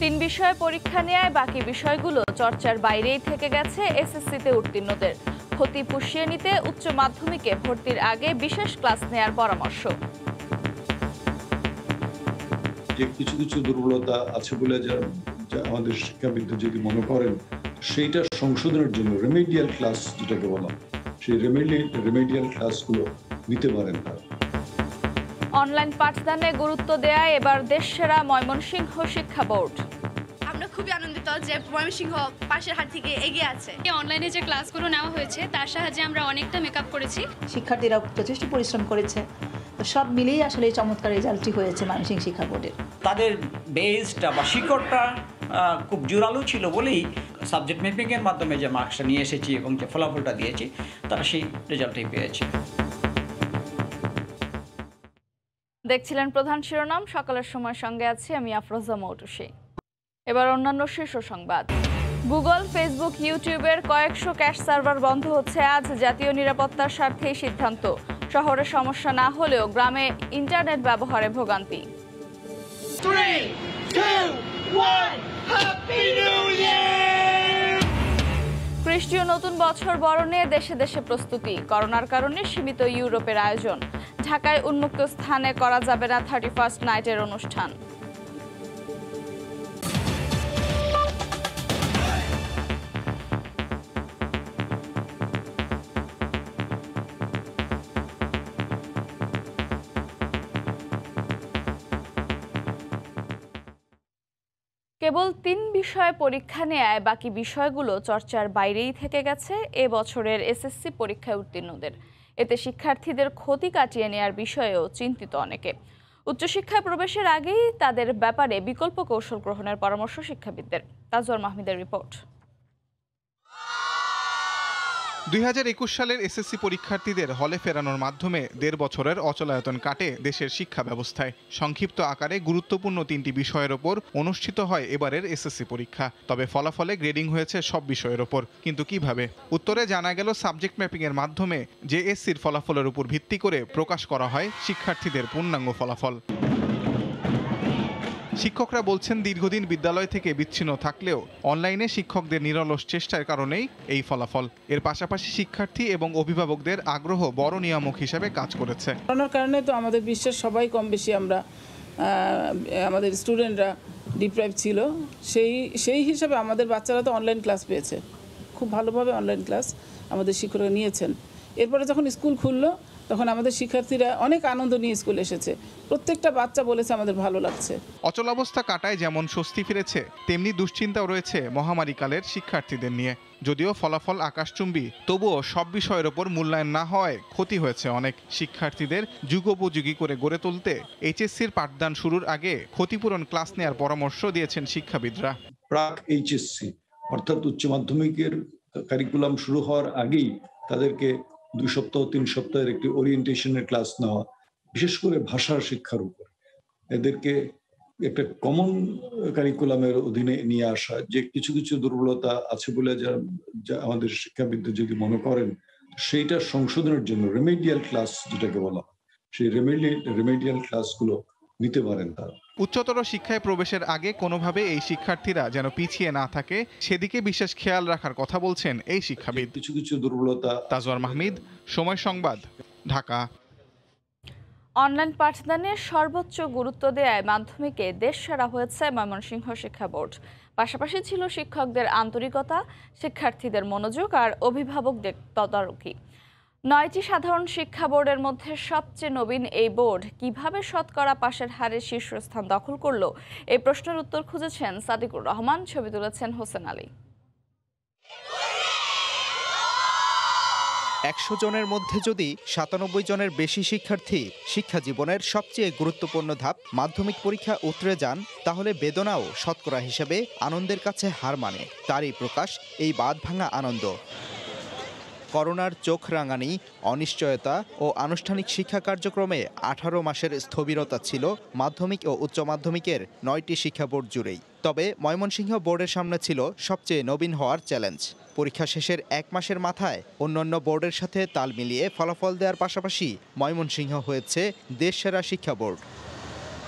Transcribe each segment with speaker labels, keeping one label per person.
Speaker 1: তিন বিষয়ে পরীক্ষা নেয় বাকি বিষয়গুলো চর্চার বাইরেই থেকে গেছে এসএসসিতে উত্তীর্ণদের। ক্ষতি পুষিয়ে নিতে উচ্চ মাধ্যমিকে ভর্তির আগে বিশেষ ক্লাস নেয়ার পরামর্শ।
Speaker 2: যে কিছু কিছু দুর্বলতা আছে বলে আমাদের শিক্ষাবিদরা যদি মনে করেন, সেইটা সংশোধনের জন্য রেমেডিয়াল ক্লাস যেটাকে বলা, সেই রেমেডিয়াল ক্লাসগুলো নিতে পারেন তারা।
Speaker 1: অনলাইন পাঠদানে গুরুত্ব দেয়া এবার দেশসেরা ময়মনসিংহ শিক্ষা বোর্ড।
Speaker 3: আমরা খুবই আনন্দিত যে ময়মনসিংহ পাশের হাট থেকে এগিয়ে আছে।
Speaker 4: অনলাইনে যে ক্লাসগুলো নেওয়া হয়েছে তার সাহায্যে আমরা অনেকটা মেকআপ করেছি।
Speaker 5: শিক্ষার্থীরা যথেষ্ট পরিশ্রম করেছে, তো সব মিলিয়ে আসলে এই চমৎকার রেজাল্টটি হয়েছে ময়মনসিংহ শিক্ষা বোর্ডের।
Speaker 6: তাদের বেসটা বা শিকড়টা খুব জোরালো ছিল বলেই সাবজেক্ট ম্যাপিংয়ের মাধ্যমে যে মার্কসটা নিয়ে এসেছি এবং যে ফলাফলটা দিয়েছি তারা সেই রেজাল্টটাই পেয়েছে।
Speaker 1: দেখছিলেন প্রধান শিরোনাম, সকালের সময় সঙ্গে আছি আমি আফরোজা মৌটুসী। এবার অন্যান্য শীর্ষ সংবাদ। গুগল, ফেসবুক, ইউটিউবের কয়েকশো ক্যাশ সার্ভার বন্ধ হচ্ছে আজ। জাতীয় নিরাপত্তার স্বার্থেই সিদ্ধান্ত। শহরে সমস্যা না হলেও গ্রামে ইন্টারনেট ব্যবহারে ভোগান্তি।
Speaker 7: 3, 2, 1, Happy New Year!
Speaker 1: খ্রিস্টীয় নতুন বছর বরণে দেশে দেশে প্রস্তুতি। করোনার কারণে সীমিত ইউরোপের আয়োজন। ঢাকায় উন্মুক্ত স্থানে করা যাবে না 31st নাইটের অনুষ্ঠান। কেবল তিন বিষয়ে পরীক্ষা নেয় বাকি বিষয়গুলো চর্চার বাইরেই থেকে গেছে এ বছরের এসএসসি পরীক্ষায় উত্তীর্ণদের। এতে শিক্ষার্থীদের ক্ষতি কাটিয়ে নেয়ার বিষয়েও চিন্তিত অনেকে। উচ্চশিক্ষায় প্রবেশের আগেই তাদের ব্যাপারে বিকল্প কৌশল গ্রহণের পরামর্শ শিক্ষাবিদদের। তাজওয়ার মাহমুদের রিপোর্ট।
Speaker 8: 2021 সালের এসএসসি পরীক্ষার্থীদের হলে ফেরানোর মাধ্যমে 1.5 বছরের অচলায়তন কাটে দেশের শিক্ষা ব্যবস্থায়। সংক্ষিপ্ত আকারে গুরুত্বপূর্ণ 3টি বিষয়ের ওপর অনুষ্ঠিত হয় এবারের এসএসসি পরীক্ষা। তবে ফলাফলে গ্রেডিং হয়েছে সব বিষয়ের ওপর। কিন্তু কিভাবে? উত্তরে জানা গেল সাবজেক্ট ম্যাপিংয়ের মাধ্যমে জেএসসির ফলাফলের উপর ভিত্তি করে প্রকাশ করা হয় শিক্ষার্থীদের পূর্ণাঙ্গ ফলাফল। শিক্ষকরা বলছেন, দীর্ঘদিন বিদ্যালয় থেকে বিচ্ছিন্ন থাকলেও অনলাইনে শিক্ষকদের নিরলস চেষ্টার কারণেই এই ফলাফল। এর পাশাপাশি শিক্ষার্থী এবং অভিভাবকদের আগ্রহ বড় নিয়ামক হিসেবে কাজ করেছে।
Speaker 9: করোনার কারণে তো আমাদের বিশ্বের সবাই কম বেশি আমরা আমাদের স্টুডেন্টরা ডিপ্রাইভ ছিল, সেই হিসাবে আমাদের বাচ্চারা তো অনলাইন ক্লাস পেয়েছে। খুব ভালোভাবে অনলাইন ক্লাস আমাদের শিক্ষকরা নিয়েছেন। এরপরে যখন স্কুল খুললো তখন আমাদের শিক্ষার্থীরা অনেক আনন্দ নিয়ে স্কুলে এসেছে। প্রত্যেকটা বাচ্চা বলেছে আমাদের ভালো লাগছে।
Speaker 8: অচলাবস্থা কাটায় যেমন স্বস্তি ফিরেছে, তেমনি দুশ্চিন্তাও রয়েছে মহামারীকালের শিক্ষার্থীদের নিয়ে। যদিও ফলাফল আকাশচুম্বী, তবুও সব বিষয়ের ওপর মূল্যায়ন না হওয়ায় ক্ষতি হয়েছে অনেক। শিক্ষার্থীদের যুগোপযোগী করে গড়ে তুলতে এইচএসসির পাঠদান শুরুর আগে ক্ষতিপূরণ ক্লাস নেওয়ার পরামর্শ দিয়েছেন শিক্ষাবিদরা।
Speaker 2: প্রাক এইচএসসি অর্থাৎ উচ্চ মাধ্যমিকের কারিকুলাম শুরু হওয়ার আগেই তাদেরকে 2 সপ্তাহ 3 সপ্তাহের একটি ওরিয়েন্টেশনের ক্লাস নেওয়া, বিশেষ করে ভাষার শিক্ষার উপর এদেরকে একটা কমন কারিকুলামের অধীনে নিয়ে আসা। যে কিছু কিছু দুর্বলতা আছে বলে আমাদের শিক্ষাবিদরা যদি মনে করেন, সেইটা সংশোধনের জন্য রেমেডিয়াল ক্লাস যেটাকে বলা, সেই রেমেডিয়াল ক্লাসগুলো নিতে পারেন তারা।
Speaker 8: উচ্চতর শিক্ষায় প্রবেশের আগে কোনোভাবে এই শিক্ষার্থীরা যেন পিছিয়ে না থাকে সেদিকে বিশেষ খেয়াল রাখার কথা বলছেন এই শিক্ষাবিদ।
Speaker 2: কিছু কিছু দুর্বলতা।
Speaker 8: তাজওয়ার মাহমুদ, সময় সংবাদ, ঢাকা।
Speaker 1: অনলাইন পাঠদানে সর্বোচ্চ গুরুত্ব দেয়ায় মাধ্যমিকে দেশসেরা হয়েছে ময়মনসিংহ শিক্ষা বোর্ড। পাশাপাশি ছিল শিক্ষকদের আন্তরিকতা, শিক্ষার্থীদের মনোযোগ আর অভিভাবকদের তদারকি। 9টি সাধারণ শিক্ষা বোর্ডের মধ্যে সবচেয়ে নবীন এই বোর্ড কিভাবে শতকরা পাশের হারে শীর্ষস্থান দখল করলো, এই প্রশ্নের উত্তর খুঁজেছেন সাদিকুর রহমান। ছবি তুলেছেন হোসেন আলী।
Speaker 10: 100 জনের মধ্যে যদি 97 জনের বেশি শিক্ষার্থী শিক্ষা জীবনের সবচেয়ে গুরুত্বপূর্ণ ধাপ মাধ্যমিক পরীক্ষা উতরে যান, তাহলে বেদনাও শতকরা হিসেবে আনন্দের কাছে হার মানে। তারই প্রকাশ এই বাঁধ ভাঙা আনন্দ। করোনার চোখ রাঙানি, অনিশ্চয়তা ও আনুষ্ঠানিক শিক্ষা কার্যক্রমে 18 মাসের স্থবিরতা ছিল মাধ্যমিক ও উচ্চ মাধ্যমিকের 9টি শিক্ষা বোর্ড জুড়েই। তবে ময়মনসিংহ বোর্ডের সামনে ছিল সবচেয়ে নবীন হওয়ার চ্যালেঞ্জ। পরীক্ষা শেষের 1 মাসের মাথায় অন্যান্য বোর্ডের সাথে তাল মিলিয়ে ফলাফল দেওয়ার পাশাপাশি ময়মনসিংহ হয়েছে দেশসেরা শিক্ষা বোর্ড।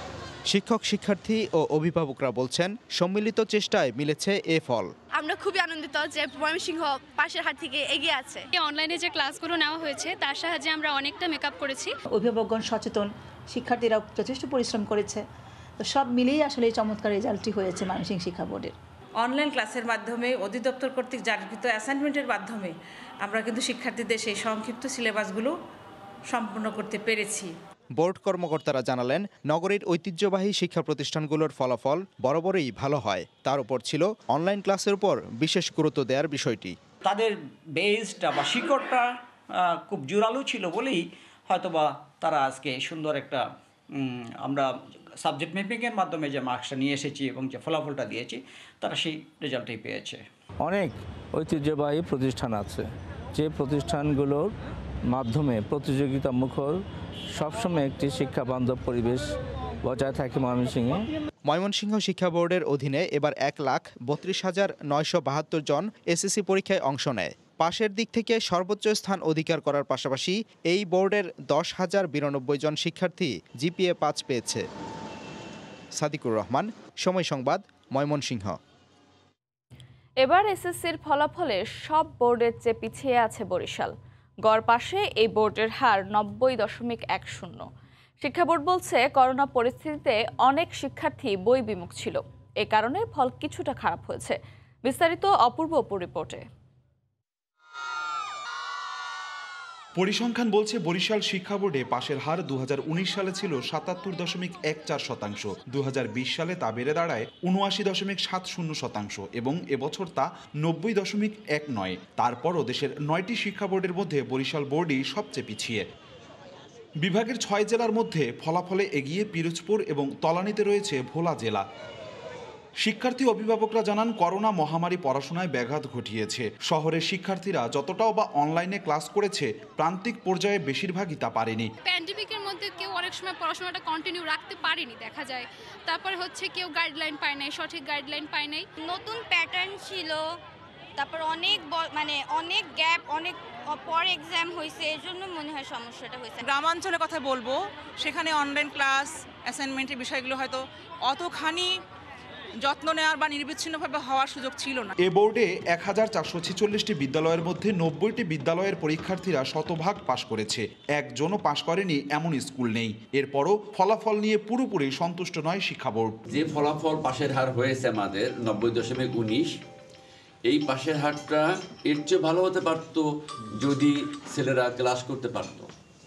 Speaker 10: শিক্ষক, শিক্ষার্থী ও অভিভাবকরা বলছেন সম্মিলিত চেষ্টায় মিলেছে এ ফল।
Speaker 3: আমরা খুবই আনন্দিত যে ময়মনসিংহ পাশের হাট থেকে এগিয়ে আছে।
Speaker 4: অনলাইনে যে ক্লাসগুলো নেওয়া হয়েছে তার সাহায্যে আমরা অনেকটা মেকআপ করেছি।
Speaker 5: অভিভাবকগণ সচেতন, শিক্ষার্থীরাও যথেষ্ট পরিশ্রম করেছে। তো সব মিলিয়েই আসলে এই চমৎকার রেজাল্টটি হয়েছে ময়মনসিংহ শিক্ষা বোর্ডের।
Speaker 11: অনলাইন ক্লাসের মাধ্যমে অধিদপ্তর কর্তৃক জারিকৃত অ্যাসাইনমেন্টের মাধ্যমে আমরা কিন্তু শিক্ষার্থীদের সেই সংক্ষিপ্ত সিলেবাসগুলো সম্পূর্ণ করতে পেরেছি।
Speaker 10: বোর্ড কর্মকর্তারা জানালেন, নগরীর ঐতিহ্যবাহী শিক্ষা প্রতিষ্ঠানগুলোর ফলাফল বরাবরই ভালো হয়। তার উপর ছিল অনলাইন ক্লাসের উপর বিশেষ গুরুত্ব দেওয়ার বিষয়টি।
Speaker 6: তাদের বেসটা বা শিকড়টা খুব জোরালো ছিল বলেই হয়তোবা তারা আজকে সুন্দর একটা আমরা সাবজেক্ট ম্যাপিংয়ের মাধ্যমে যে মার্কসটা নিয়ে এসেছি এবং যে ফলাফলটা দিয়েছি তারা সেই রেজাল্টটাই পেয়েছে।
Speaker 12: অনেক ঐতিহ্যবাহী প্রতিষ্ঠান আছে যে প্রতিষ্ঠানগুলোর মাধ্যমে প্রতিযোগিতা মুখর সবসময় একটি শিক্ষা বান্ধব পরিবেশ বজায় থাকে ময়মনসিংহে।
Speaker 10: ময়মনসিংহ শিক্ষা বোর্ডের অধীনে এবার 1,32,972 জন এসএসসি পরীক্ষায় অংশ নেয়। পাশের দিক থেকে সর্বোচ্চ স্থান অধিকার করার পাশাপাশি এই বোর্ডের 10,092 জন শিক্ষার্থী জিপিএ 5 পেয়েছে। সাদিকুর রহমান, সময় সংবাদ, ময়মনসিংহ।
Speaker 1: এবার এসএসসির ফলাফলে সব বোর্ডের চেয়ে পিছিয়ে আছে বরিশাল। গড় পাশে এই বোর্ডের হার 90.10। শিক্ষা বোর্ড বলছে, করোনা পরিস্থিতিতে অনেক শিক্ষার্থী বই বিমুখ ছিল, এ কারণে ফল কিছুটা খারাপ হয়েছে। বিস্তারিত অপূর্ব রিপোর্টে।
Speaker 13: পরিসংখ্যান বলছে বরিশাল শিক্ষা বোর্ডে পাশের হার 2019 সালে ছিল 77.14%, 2020 সালে তা বেড়ে দাঁড়ায় 79.70% এবং এবছর তা 90.19। তারপরও দেশের 9টি শিক্ষা বোর্ডের মধ্যে বরিশাল বোর্ডই সবচেয়ে পিছিয়ে। বিভাগের 6 জেলার মধ্যে ফলাফলে এগিয়ে পিরোজপুর এবং তলানিতে রয়েছে ভোলা জেলা। শিক্ষার্থী অভিভাবকরা জানান, করোনা মহামারী পড়াশোনায় ব্যাঘাত ঘটিয়েছে। শহরের শিক্ষার্থীরা যতটাও বা অনলাইনে ক্লাস করেছে, প্রান্তিক পর্যায়ে বেশিরভাগই তা পারেনি।
Speaker 4: প্যান্ডেমিকের মধ্যে কেউ অনেক সময় পড়াশোনাটা কন্টিনিউ রাখতে পারেনি দেখা যায়। তারপরে হচ্ছে কেউ গাইডলাইন পায় নাই, সঠিক গাইডলাইন পায় নাই।
Speaker 14: নতুন প্যাটার্ন ছিল, তারপর অনেক গ্যাপ, অনেক পর এক্সাম হয়েছে, এর জন্য মনে হয় সমস্যাটা হয়েছে।
Speaker 11: গ্রামাঞ্চলের কথা বলবো, সেখানে অনলাইন ক্লাস অ্যাসাইনমেন্টের বিষয়গুলো হয়তো অতখানি যত্ন নেওয়ার বা নিরবিচ্ছিন্নভাবে হওয়ার সুযোগ ছিল না।
Speaker 13: এ বোর্ডে 1,446টি বিদ্যালয়ের মধ্যে 90টি বিদ্যালয়ের পরীক্ষার্থীরা শতভাগ পাশ করেছে। একজনও পাশ করেনি এমন স্কুল নেই। এরপরও ফলাফল নিয়ে পুরোপুরি সন্তুষ্ট নয় শিক্ষা বোর্ড।
Speaker 15: যে ফলাফল পাশের হার হয়েছে আমাদের 90.19, এই পাশের হারটা এর চেয়ে ভালো হতে পারত যদি ছেলেরা ক্লাস করতে পারত।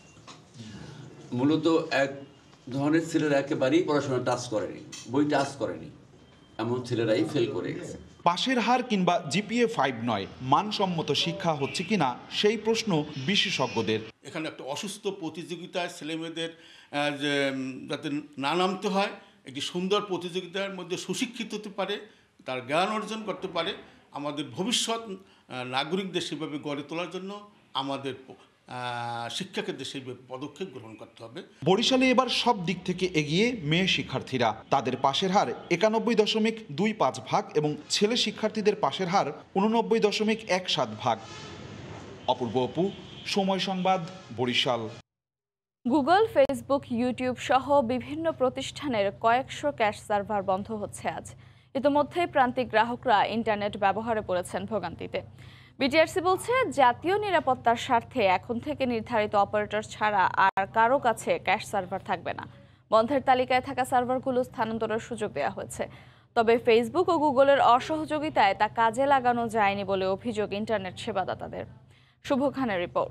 Speaker 15: মূলত এক ধরনের ছেলেরা একেবারেই পড়াশোনা টাচ করেনি, বই টাচ করেনি, এমন ছেলেরাই ফেল করে গেছে।
Speaker 13: পাশের হার কিংবা জিপিএ 5 নয়, মানসম্মত শিক্ষা হচ্ছে কিনা সেই প্রশ্ন বিশেষজ্ঞদের।
Speaker 16: এখানে একটা অসুস্থ প্রতিযোগিতায় ছেলেমেয়েদের যাতে না নামতে হয়, একটি সুন্দর প্রতিযোগিতার মধ্যে সুশিক্ষিত হতে পারে, তার জ্ঞান অর্জন করতে পারে। আমাদের ভবিষ্যৎ নাগরিকদের সেভাবে গড়ে তোলার জন্য আমাদের শিক্ষাক্ষেত্রে সেই পদক্ষেপ গ্রহণ করতে হবে।
Speaker 13: বরিশালে এবার সব দিক থেকে এগিয়ে মেয়ে শিক্ষার্থীরা। তাদের পাশের হার 91.25 এবং ছেলে শিক্ষার্থীদের পাশের হার 89.17। অপূর্ব অপু, সময় সংবাদ, বরিশাল।
Speaker 1: গুগল, ফেসবুক, ইউটিউব সহ বিভিন্ন প্রতিষ্ঠানের কয়েকশো ক্যাশ সার্ভার বন্ধ হচ্ছে আজ। ইতিমধ্যে প্রান্তিক গ্রাহকরা ইন্টারনেট ব্যবহারে পড়েছেন ভোগান্তিতে। বিটিআরসি বলছে, জাতীয় নিরাপত্তার স্বার্থে এখন থেকে নির্ধারিত অপারেটর ছাড়া আর কারো কাছে ক্যাশ সার্ভার থাকবে না। বন্ধের তালিকায় থাকা সার্ভারগুলো স্থানান্তরের সুযোগ দেওয়া হয়েছে। তবে ফেসবুক ও গুগলের অসহযোগিতায় তা কাজে লাগানো যায়নি বলে অভিযোগ ইন্টারনেট সেবাদাতাদের। শুভ খানের রিপোর্ট।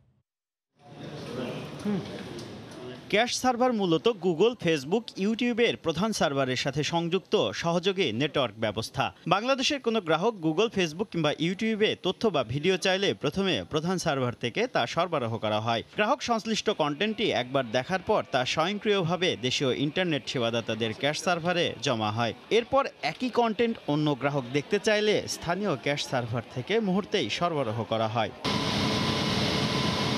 Speaker 17: ক্যাশ সার্ভার মূলত গুগল, ফেসবুক, ইউটিউবের প্রধান সার্ভারের সাথে সংযুক্ত সহযোগী নেটওয়ার্ক ব্যবস্থা। বাংলাদেশের কোনো গ্রাহক গুগল, ফেসবুক কিংবা ইউটিউবে তথ্য বা ভিডিও চাইলে প্রথমে প্রধান সার্ভার থেকে তা সরবরাহ করা হয়। গ্রাহক সংশ্লিষ্ট কন্টেন্টটি একবার দেখার পর তা স্বয়ংক্রিয়ভাবে দেশীয় ইন্টারনেট সেবাদাতাদের ক্যাশ সার্ভারে জমা হয়। এরপর একই কন্টেন্ট অন্য গ্রাহক দেখতে চাইলে স্থানীয় ক্যাশ সার্ভার থেকে মুহূর্তেই সরবরাহ করা হয়।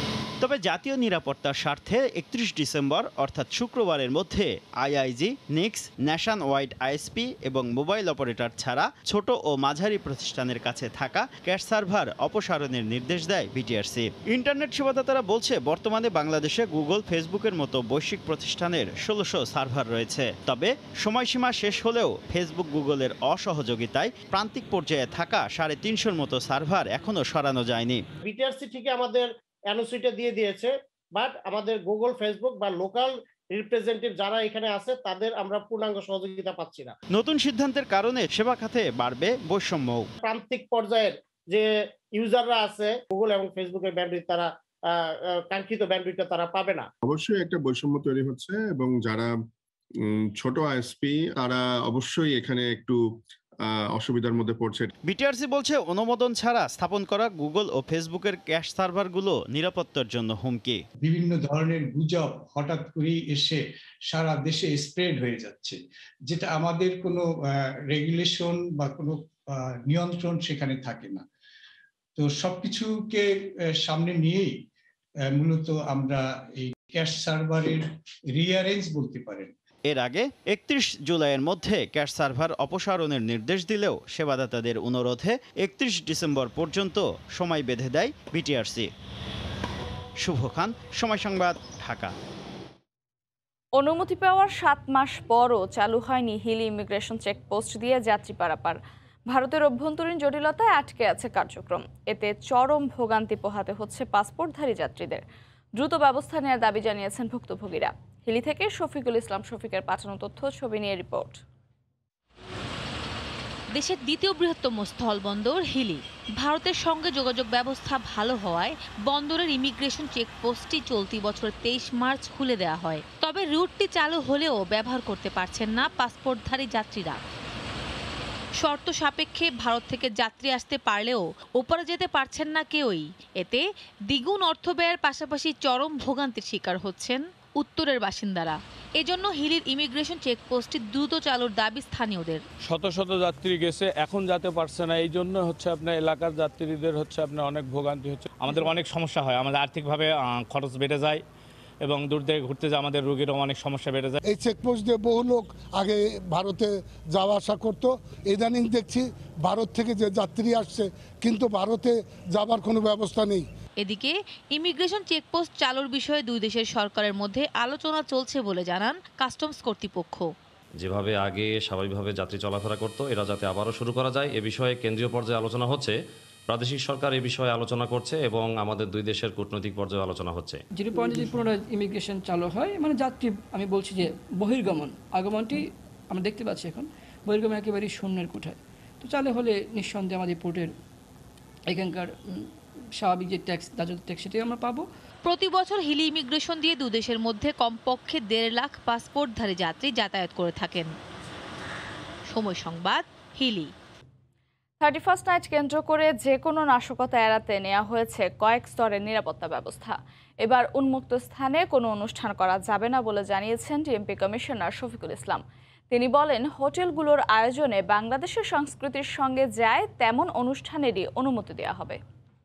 Speaker 17: তবে জাতীয় নিরাপত্তার স্বার্থে 31 ডিসেম্বর অর্থাৎ শুক্রবারের মধ্যে IIG, NIX, nation wide ISP এবং মোবাইল অপারেটর ছাড়া ছোট ও মাঝারি প্রতিষ্ঠানের কাছে থাকা ক্যাশ সার্ভার অপসারণের নির্দেশ দেয় বিটিআরসি। ইন্টারনেট সেবাদাতারা বলছে বর্তমানে বাংলাদেশে গুগল, ফেসবুকের মতো বৈশ্বিক প্রতিষ্ঠানের 1600 সার্ভার রয়েছে। তবে সময়সীমা শেষ হলেও ফেসবুক, গুগলের অসহযোগিতায় প্রান্তিক পর্যায়ে থাকা 350-র মতো সার্ভার এখনো সরানো যায়নি।
Speaker 18: বিটিআরসি থেকে আমাদের এনওসিটা দিয়ে দিয়েছে, বাট আমাদের গুগল, ফেসবুক বা লোকাল রিপ্রেজেন্টেটিভ যারা এখানে আছে তাদের আমরা পূর্ণাঙ্গ সহযোগিতা পাচ্ছি না।
Speaker 17: নতুন সিদ্ধান্তের কারণে সেবা খাতে বাড়বে বৈষম্য।
Speaker 18: প্রান্তিক পর্যায়ের যে ইউজাররা আছে গুগল এবং ফেসবুকের ব্যান্ডউইথ তারা কাঙ্ক্ষিত ব্যান্ডউইথটা তারা পাবে না।
Speaker 19: অবশ্যই একটা বৈষম্য তৈরি হচ্ছে এবং যারা ছোট আইএসপি তারা অবশ্যই এখানে একটু অসুবিধার মধ্যে পড়ছে।
Speaker 17: বিটিআরসি বলছে অনুমোদন ছাড়া স্থাপন করা গুগল ও ফেসবুকের ক্যাশ সার্ভারগুলো নিরাপত্তার জন্য হুমকি।
Speaker 20: বিভিন্ন ধরনের গুজব হঠাৎ করেই এসে সারা দেশে স্প্রেড হয়ে যাচ্ছে, যেটা আমাদের কোনো রেগুলেশন বা কোনো নিয়ন্ত্রণ সেখানে থাকে না। তো সবকিছুকে সামনে নিয়েই মূলত আমরা এই ক্যাশ সার্ভারের রিঅ্যারেঞ্জ বলতে পারেন।
Speaker 17: এর আগে 31 জুলাইয়ের মধ্যে ক্যাশ সার্ভার অপসারণের নির্দেশ দিলেও সেবাদাতাদের অনুরোধে 31 ডিসেম্বর পর্যন্ত সময় বেঁধে দেয় বিটিআরসি। শুভ খান, সময় সংবাদ, ঢাকা।
Speaker 1: অনুমতি পাওয়ার 7 মাস পরও চালু হয়নি হিলি ইমিগ্রেশন চেকপোস্ট দিয়ে যাত্রী পারাপার। ভারতের অভ্যন্তরীণ জটিলতায় আটকে আছে কার্যক্রম। এতে চরম ভোগান্তি পোহাতে হচ্ছে পাসপোর্টধারী যাত্রীদের। দ্রুত ব্যবস্থা নেওয়ার দাবি জানিয়েছেন ভুক্তভোগীরা। হিলি থেকে শফিকুল ইসলাম শফিকের পাঠানো তথ্য, ছবি নিয়ে রিপোর্ট।
Speaker 21: দেশের দ্বিতীয় বৃহত্তম স্থলবন্দর হিলি। ভারতের সঙ্গে যোগাযোগ ব্যবস্থা ভালো হওয়ায় বন্দরের ইমিগ্রেশন চেকপোস্টটি চলতি বছর 23 মার্চ খুলে দেওয়া হয়। তবে রুটটি চালু হলেও ব্যবহার করতে পারছেন না পাসপোর্টধারী যাত্রীরা। শর্ত সাপেক্ষে ভারত থেকে যাত্রী আসতে পারলেও ওপারে যেতে পারছেন না কেউই। এতে দ্বিগুণ অর্থ ব্যয়ের পাশাপাশি চরম ভোগান্তির শিকার হচ্ছেন উত্তরের বাসিন্দারা। এজন্য হিলির ইমিগ্রেশন চেকপোস্টটি দ্রুত চালুর দাবি স্থানীয়দের।
Speaker 22: শত শত যাত্রী গেছে, এখন যেতে পারছে না। এই জন্য হচ্ছে আপনার এলাকার যাত্রীদের হচ্ছে আপনার অনেক ভোগান্তি হচ্ছে।
Speaker 23: আমাদের অনেক সমস্যা হয়, আমাদের আর্থিকভাবে খরচ বেড়ে যায় এবং দূর থেকে ঘুরতে যায় আমাদের রোগীরও অনেক সমস্যা বেড়ে যায়।
Speaker 24: এই চেকপোস্ট দিয়ে বহু লোক আগে ভারতে যাওয়া আসা করতো। ইদানিং দেখছি ভারত থেকে যে যাত্রী আসছে কিন্তু ভারতে যাবার কোনো ব্যবস্থা নেই।
Speaker 21: এদিকে ইমিগ্রেশন চেকপোস্ট চালুর বিষয়ে দুই দেশের সরকারের মধ্যে আলোচনা চলছে বলে জানান কাস্টমস কর্তৃপক্ষ।
Speaker 25: যেভাবে আগে স্বাভাবিকভাবে যাত্রী চলাফেরা করত, এরা যাতে আবারও শুরু করা যায় এ বিষয়ে কেন্দ্রীয় পর্যায়ে আলোচনা হচ্ছে। প্রাদেশিক সরকার এই বিষয়ে আলোচনা করছে এবং আমাদের দুই দেশের কূটনৈতিক পর্যায়ে আলোচনা হচ্ছে।
Speaker 26: 0 পয়েন্টে যদি পুনরায় ইমিগ্রেশন চালু হয়, মানে যাত্রী, আমি বলছি যে বহির্গমন, আগমনটি আমরা দেখতে পাচ্ছি এখন বহির্গমন একেবারেই শূন্যের কোঠায়। তো চালু হলে নিঃসন্দেহে আমাদের পোর্টের এখানকার স্বাভাবিক যে ট্যাক্স, রাজস্ব ট্যাক্স, সেটাই আমরা পাবো।
Speaker 21: প্রতি বছর হিলি ইমিগ্রেশন দিয়ে দুই দেশের মধ্যে কমপক্ষে 1.5 লাখ পাসপোর্টধারী যাত্রী যাতায়াত করে থাকেন। সময় সংবাদ, হিলি।
Speaker 1: 31st নাইট কেন্দ্র করে যে কোনো নাশকতা এড়াতে নেওয়া হয়েছে কয়েক স্তরের নিরাপত্তা ব্যবস্থা। এবার উন্মুক্ত স্থানে কোনো অনুষ্ঠান করা যাবে না বলে জানিয়েছেন ডিএমপি কমিশনার শফিকুল ইসলাম। তিনি বলেন, হোটেলগুলোর আয়োজনে বাংলাদেশের সংস্কৃতির সঙ্গে যায় তেমন অনুষ্ঠানেরই অনুমতি দেওয়া হবে।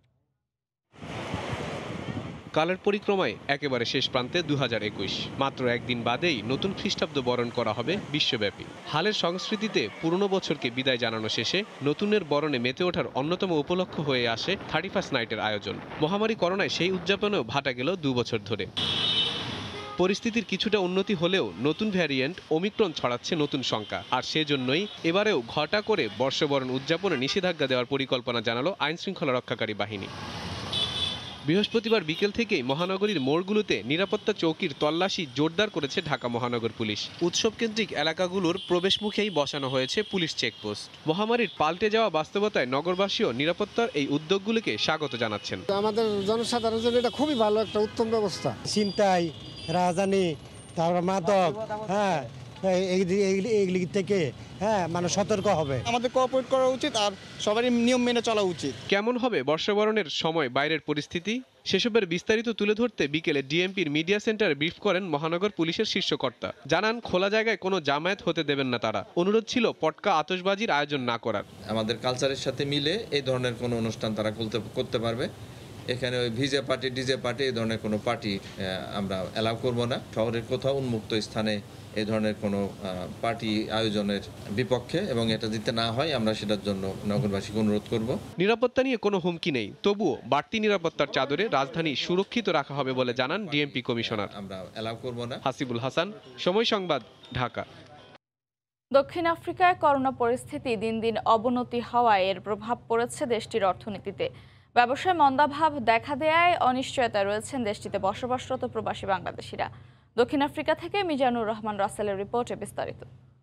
Speaker 27: কালের পরিক্রমায় একেবারে শেষ প্রান্তে 2021, মাত্র একদিন বাদেই নতুন খ্রিস্টাব্দ বরণ করা হবে বিশ্বব্যাপী। হালের সংস্কৃতিতে পুরনো বছরকে বিদায় জানানো শেষে নতুনের বরণে মেতে ওঠার অন্যতম উপলক্ষ হয়ে আসে 31st নাইটের আয়োজন। মহামারী করোনায় সেই উদযাপনেও ভাটা গেল 2 বছর ধরে। পরিস্থিতির কিছুটা উন্নতি হলেও নতুন ভ্যারিয়েন্ট ওমিক্রন ছড়াচ্ছে নতুন শঙ্কা, আর সেজন্যই এবারেও ঘটা করে বর্ষবরণ উদযাপনে নিষেধাজ্ঞা দেওয়ার পরিকল্পনা জানালো আইন শৃঙ্খলা রক্ষাকারী বাহিনী। বৃহস্পতিবার বিকেল থেকেই মহানগরীর মোড়গুলোতে নিরাপত্তা চৌকির তল্লাশি জোরদার করেছে ঢাকা মহানগর পুলিশ। উৎসবকেন্দ্রিক এলাকাগুলোর প্রবেশমুখেই বসানো হয়েছে পুলিশ চেকপোস্ট। মহামারীর পাল্টে যাওয়া বাস্তবতায় নগরবাসীও নিরাপত্তার এই উদ্যোগগুলোকে স্বাগত জানাচ্ছেন।
Speaker 28: আমাদের জনসাধারণের জন্য এটা খুবই ভালো একটা উত্তম ব্যবস্থা। ছিনতাই, রাজধানী, তারপর মাদক, হ্যাঁ, এইগুলি থেকে মানে সতর্ক হবে। আমাদের কোঅপারেট করা উচিত আর সবারই নিয়ম মেনে চলা উচিত।
Speaker 27: কেমন হবে বর্ষবরণের সময় বাইরের পরিস্থিতি, সেসবের বিস্তারিত তুলে ধরতে বিকেলে ডিএমপির মিডিয়া সেন্টারে ব্রিফ করেন মহানগর পুলিশের শীর্ষকর্তা। জানান, খোলা জায়গায় কোনো জামায়াত হতে দেবেন না তারা। অনুরোধ ছিল পটকা আতশবাজির আয়োজন না করার।
Speaker 29: আমাদের কালচারের সাথে মিলে এই ধরনের কোনো অনুষ্ঠান তারা করতে পারবে
Speaker 2: এখানে ওই ভিজে পার্টি ডিজে পার্টি এই ধরনের কোনো পার্টি আমরা অ্যালাউ করব না। শহরের কোথাও উন্মুক্ত স্থানে এই ধরনের কোনো পার্টি আয়োজনের বিপক্ষে, এবং এটা দিতে না হয় আমরা সেটার জন্য নগরবাসীকে অনুরোধ করব।
Speaker 27: নিরাপত্তা নিয়ে কোনো হুমকি নেই, তবুও বাড়তি নিরাপত্তার চাদরে রাজধানী সুরক্ষিত রাখা হবে বলে জানান ডিএমপি কমিশনার।
Speaker 2: আমরা অ্যালাউ করব না।
Speaker 27: হাসিবুল হাসান, সময় সংবাদ, ঢাকা।
Speaker 1: দক্ষিণ আফ্রিকায় করোনা পরিস্থিতি দিন দিন অবনতি হওয়ায় এর প্রভাব পড়েছে দেশটির অর্থনীতিতে। ব্যবসায় মন্দাভাব দেখা দেয়ায় অনিশ্চয়তায় রয়েছেন দেশটিতে বসবাসরত প্রবাসী বাংলাদেশিরা। দক্ষিণ আফ্রিকা থেকে মিজানুর রহমান রাসেলের রিপোর্টে বিস্তারিত।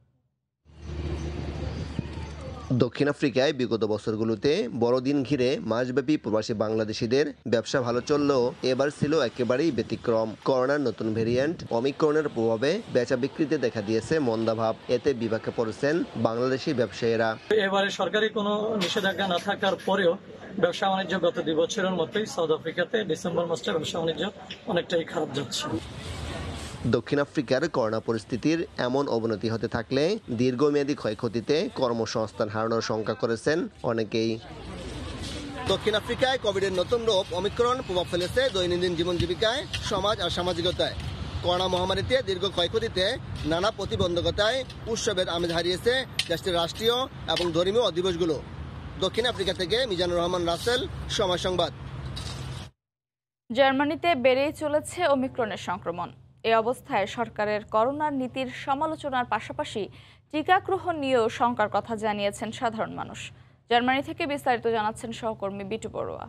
Speaker 3: দক্ষিণ আফ্রিকায় বিগত বছরগুলোতে বড়দিন ঘিরে মাসব্যাপী প্রবাসী বাংলাদেশিদের ব্যবসা ভালো চললেও এবার ছিল একেবারেই ব্যতিক্রম। করোনার নতুন ভেরিয়েন্ট অমিক্রনের প্রভাবে বেচা বিক্রিতে দেখা দিয়েছে মন্দাভাব। এতে বিপাকে পড়েছেন বাংলাদেশি ব্যবসায়ীরা।
Speaker 5: এবারে সরকারি কোনো নিষেধাজ্ঞা না থাকার পরেও ব্যবসা বাণিজ্য গত 2 বছরের মতোই সাউথ আফ্রিকাতে ডিসেম্বর মাসে ব্যবসা বাণিজ্য অনেকটাই খারাপ যাচ্ছে।
Speaker 3: দক্ষিণ আফ্রিকার করোনা পরিস্থিতির এমন অবনতি হতে থাকলে দীর্ঘমেয়াদী ক্ষয়ক্ষতিতে কর্মসংস্থান হারানোর শঙ্কা করেছেন অনেকেই। দক্ষিণ আফ্রিকায় কোভিডের নতুন রূপ অমিক্রন প্রভাব ফেলেছে দৈনন্দিন জীবন জীবিকায়, সমাজ আর সামাজিকতায়। করোনা মহামারীতে দীর্ঘ ক্ষয়ক্ষতিতে নানা প্রতিবন্ধকতায় উৎসবের আমেজ হারিয়েছে দেশটির রাষ্ট্রীয় এবং ধর্মীয় দিবসগুলো। দক্ষিণ আফ্রিকা থেকে মিজানুর রহমান রাসেল, সময় সংবাদ।
Speaker 1: জার্মানিতে বেড়েই চলেছে ওমিক্রনের সংক্রমণ। এ অবস্থায় সরকারের করোনার নীতির সমালোচনার পাশাপাশি টিকা গ্রহণ নিয়েও শঙ্কার কথা জানিয়েছেন সাধারণ মানুষ। জার্মানি থেকে বিস্তারিত জানাচ্ছেন সহকর্মী বিটু বড়ুয়া।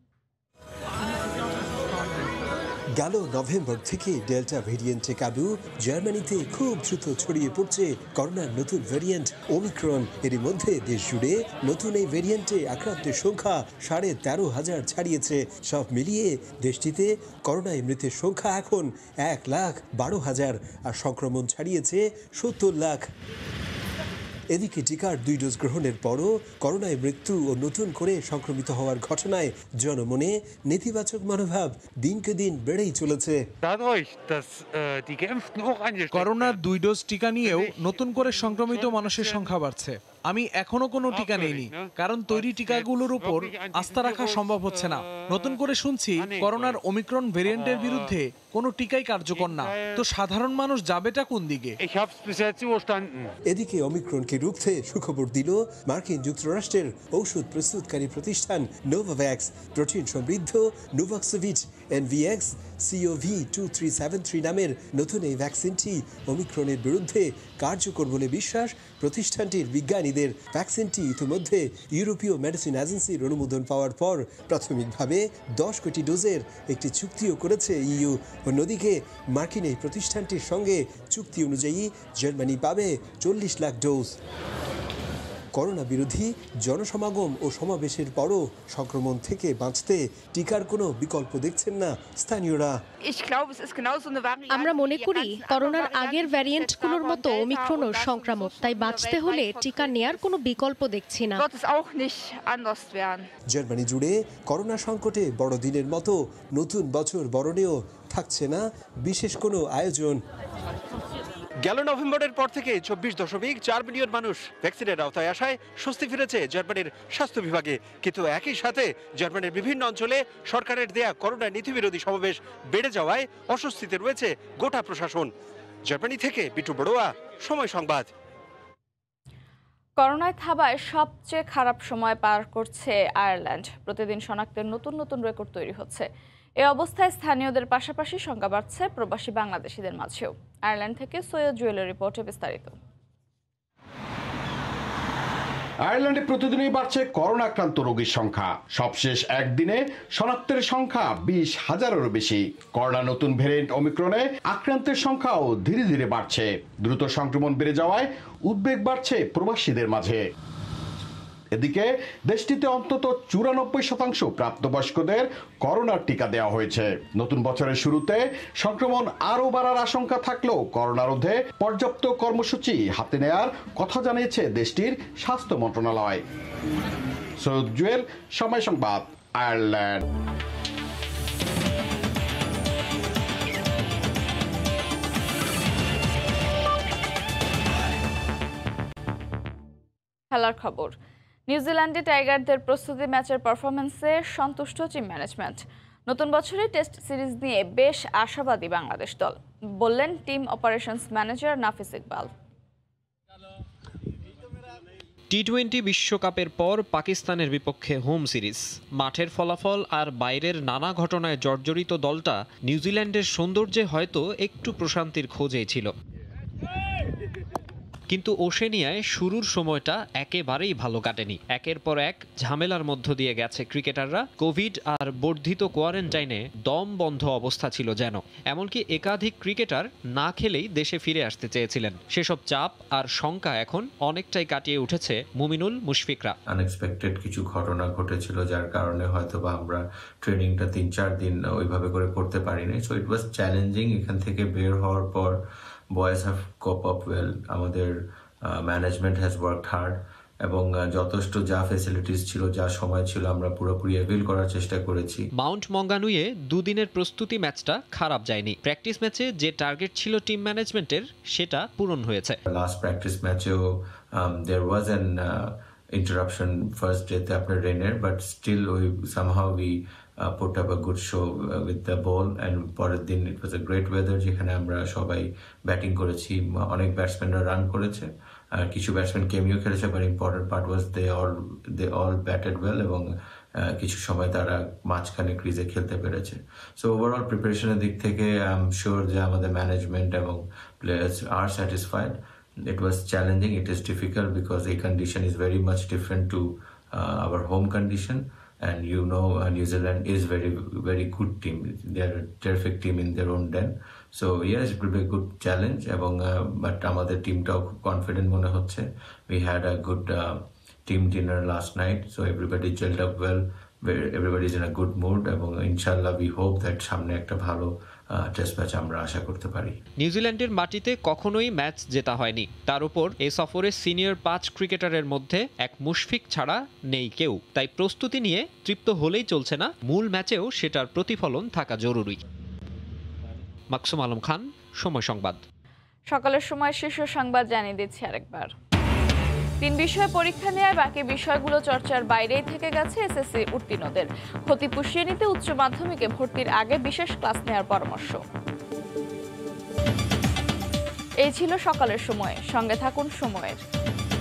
Speaker 6: গেল নভেম্বর থেকে ডেল্টা ভেরিয়েন্টে কাবু জার্মানিতে খুব দ্রুত ছড়িয়ে পড়ছে করোনার নতুন ভেরিয়েন্ট ওমিক্রন। এরই মধ্যে দেশ জুড়ে নতুন এই ভেরিয়েন্টে আক্রান্তের সংখ্যা 13,500 ছাড়িয়েছে। সব মিলিয়ে দেশটিতে করোনায় মৃতের সংখ্যা এখন 1,12,000 আর সংক্রমণ ছাড়িয়েছে 70 লাখ। এদিকে টিকার 2 ডোজ গ্রহণের পরও করোনায় মৃত্যু ও নতুন করে সংক্রমিত হওয়ার ঘটনায় জনমনে নেতিবাচক মনোভাব দিনকে দিন বেড়েই চলেছে।
Speaker 7: করোনার 2 ডোজ টিকা নিয়েও নতুন করে সংক্রমিত মানুষের সংখ্যা বাড়ছে। আমি এখনো কোনো টিকা নেইনি, কারণ তৈরি টিকাগুলোর উপর আস্থা রাখা সম্ভব হচ্ছে না। নতুন করে শুনছি করোনার ওমিক্রন ভেরিয়েন্টের বিরুদ্ধে কোনো টিকাই কার্যকর না। তো সাধারণ মানুষ যাবেটা কোন দিকে?
Speaker 6: এদিকে ওমিক্রনকে রুখতে সুখবর দিল মার্কিন যুক্তরাষ্ট্রের ঔষধ প্রস্তুতকারী প্রতিষ্ঠান নোভাভ্যাক্স। প্রোটিন সমৃদ্ধ নোভাক্সোভিড NVX CoV2373 নামের নতুন এই ভ্যাকসিনটি ওমিক্রনের বিরুদ্ধে কার্যকর বলে বিশ্বাস প্রতিষ্ঠানটির বিজ্ঞানীদের। ভ্যাকসিনটি ইতিমধ্যে ইউরোপীয় মেডিসিন এজেন্সির অনুমোদন পাওয়ার পর প্রাথমিকভাবে 10 কোটি ডোজের একটি চুক্তিও করেছে EU। অন্যদিকে মার্কিন এই প্রতিষ্ঠানটির সঙ্গে চুক্তি অনুযায়ী জার্মানি পাবে 40 লাখ ডোজ। করোনা বিরোধী জনসমাগম ও সমাবেশের পরও সংক্রমণ থেকে বাঁচতে টিকার কোনো বিকল্প দেখছেন না স্থানীয়রা।
Speaker 8: আমরা মনে করি করোনার আগের ভ্যারিয়েন্টগুলোর মতো ওমিক্রনও সংক্রামক, তাই বাঁচতে হলে টিকা নেয়ার কোনো বিকল্প দেখছি না।
Speaker 6: জার্মানি জুড়ে করোনা সংকটে বড়দিনের মতো নতুন বছর বরণেও থাকছে না বিশেষ কোনো আয়োজন।
Speaker 9: গেল নভেম্বরের পর থেকে 24.4 মিলিয়ন মানুষ ভ্যাকসিনের আওতায় আসায় স্বস্তি ফিরেছে জার্মানির স্বাস্থ্য বিভাগে। কিন্তু একই সাথে জার্মানির বিভিন্ন অঞ্চলে সরকারের দেয়া করোনা নীতিবিরোধী সমাবেশ বেড়ে যাওয়ায় অস্বস্তিতে রয়েছে গোটা প্রশাসন। জার্মানি থেকে বিটু বড়ুয়া, সময় সংবাদ।
Speaker 1: করোনায় থাবায় সবচেয়ে খারাপ সময় পার করছে আয়ারল্যান্ড। প্রতিদিন শনাক্তের নতুন নতুন রেকর্ড তৈরি হচ্ছে। এই অবস্থায় স্থানীয়দের পাশাপাশি সংখ্যা বাড়ছে প্রবাসী বাংলাদেশিদের মাঝেও। আয়ারল্যান্ড থেকে সৈয়দ জুয়েলের রিপোর্টে বিস্তারিত।
Speaker 12: আয়ারল্যান্ডে প্রতিদিনই বাড়ছে করোনা আক্রান্ত রোগীর সংখ্যা। সবশেষ একদিনে শনাক্তের সংখ্যা 20,000-এরও বেশি। করোনা নতুন ভ্যারিয়েন্ট ওমিক্রনে আক্রান্তের সংখ্যাও ধীরে ধীরে বাড়ছে। দ্রুত সংক্রমণ বেড়ে যাওয়ায় উদ্বেগ বাড়ছে প্রবাসীদের মাঝে। এদিকে দেশটিতে অন্তত 94% প্রাপ্তবয়স্কদের করোনার টিকা দেওয়া হয়েছে। নতুন বছরের শুরুতে সংক্রমণ আরও বাড়ার আশঙ্কা থাকলেও করোনা রোধে পর্যাপ্ত কর্মসূচি হাতে নেয়ার কথা জানিয়েছে দেশটির স্বাস্থ্য মন্ত্রণালয়। সৈয়দ জুয়েল, সময় সংবাদ, আয়ারল্যান্ড।
Speaker 1: খেলার খবর। নিউজিল্যান্ডে টাইগারদের প্রস্তুতি ম্যাচের পারফরম্যান্সে সন্তুষ্ট টিম ম্যানেজমেন্ট। নতুন বছরে টেস্ট সিরিজ নিয়ে বেশ আশাবাদী বাংলাদেশ দল, বললেন team operations manager Nafis Iqbal.
Speaker 4: টি-20 বিশ্বকাপের পর পাকিস্তানের বিপক্ষে হোম সিরিজ, মাঠের ফলাফল আর বাইরের নানা ঘটনায় জর্জরিত দলটা নিউজিল্যান্ডের সৌন্দর্যে হয়তো একটু প্রশান্তির খোঁজেই ছিল, কিন্তু ওশেনিয়ায় শুরুর সময়টা একেবারেই ভালো কাটেনি। একের পর এক ঝামেলার মধ্য দিয়ে গেছে ক্রিকেটাররা। কোভিড আর বর্ধিত কোয়ারেন্টাইনে দম বন্ধ অবস্থা ছিল যেন। এমনকি একাধিক ক্রিকেটার না খেলেই দেশে ফিরে আসতে চেয়েছিলেন। সেসব চাপ আর শঙ্কা এখন অনেকটাই কাটিয়ে উঠেছে মুমিনুল, মুশফিকরা।
Speaker 10: আনএক্সপেক্টেড কিছু ঘটনা ঘটেছিল, যার কারণে হয়তো বা আমরা ট্রেনিংটা 3-4 দিন ওইভাবে করে করতে পারিনি। So it was challenging. এখান থেকে বের হওয়ার পর boys have cope up well, আমাদের ম্যানেজমেন্ট হ্যাজ ওয়ার্কড হার্ড এবং যথেষ্ট যা ফ্যাসিলিটিস ছিল, যা সময় ছিল, আমরা পুরোপুরি অ্যাভেল করার চেষ্টা করেছি।
Speaker 4: মাউন্ট মঙ্গানুয়ে দুদিনের প্রস্তুতি ম্যাচটা খারাপ যায়নি। প্র্যাকটিস ম্যাচে যে টার্গেট ছিল টিম ম্যানেজমেন্টের সেটা পূরণ হয়েছে।
Speaker 10: লাস্ট প্র্যাকটিস ম্যাচেও there was an interruption first day after rainer, but still we somehow put up a good show with the ball, and পরের দিন it was a great weather যেখানে আমরা সবাই ব্যাটিং করেছি, অনেক ব্যাটসম্যানরা রান করেছে, আর কিছু ব্যাটসম্যান কেমিও খেলেছে, but important part was they all batted well এবং কিছু সময় তারা মাঝখানে ক্রিজে খেলতে পেরেছে। সো ওভারঅল প্রিপারেশনের দিক থেকে আই এম শিওর যে আমাদের ম্যানেজমেন্ট এবং প্লেয়ার্স আর satisfied. It was challenging, it is difficult because the condition is very much different to our home condition, and New Zealand is very good team. They are a terrific team in their own den. So yes, it will be a good challenge, but আমাদের টিমটাও খুব confident মনে হচ্ছে। We had a good team dinner last night, so everybody gelled up well, everybody is in a good mood, এবং ইনশাআল্লাহ we hope that সামনে একটা ভালো test match আমরা আশা করতে পারি।
Speaker 4: নিউজিল্যান্ডের মাটিতে কখনোই ম্যাচ জেতা হয়নি, তার উপর এ সফরে সিনিয়র 5 ক্রিকেটারের মধ্যে এক মুশফিক ছাড়া নেই কেউ। তাই প্রস্তুতি নিয়ে তৃপ্ত হলেই চলছে না, মূল ম্যাচেও সেটার প্রতিফলন থাকা জরুরি। মাকসুম আলম খান, সময় সংবাদ।
Speaker 1: সকালের সময় শীর্ষ সংবাদ জানিয়ে দিচ্ছি আরেকবার। 3 বিষয়ে পরীক্ষা নেয়, বাকি বিষয়গুলো চর্চার বাইরেই থেকে গেছে এসএসসি উত্তীর্ণদের। ক্ষতি পুষিয়ে নিতে উচ্চ মাধ্যমিকে ভর্তির আগে বিশেষ ক্লাস নেওয়ার পরামর্শ। এই ছিল সকালের সময়, সঙ্গে থাকুন সময়ের।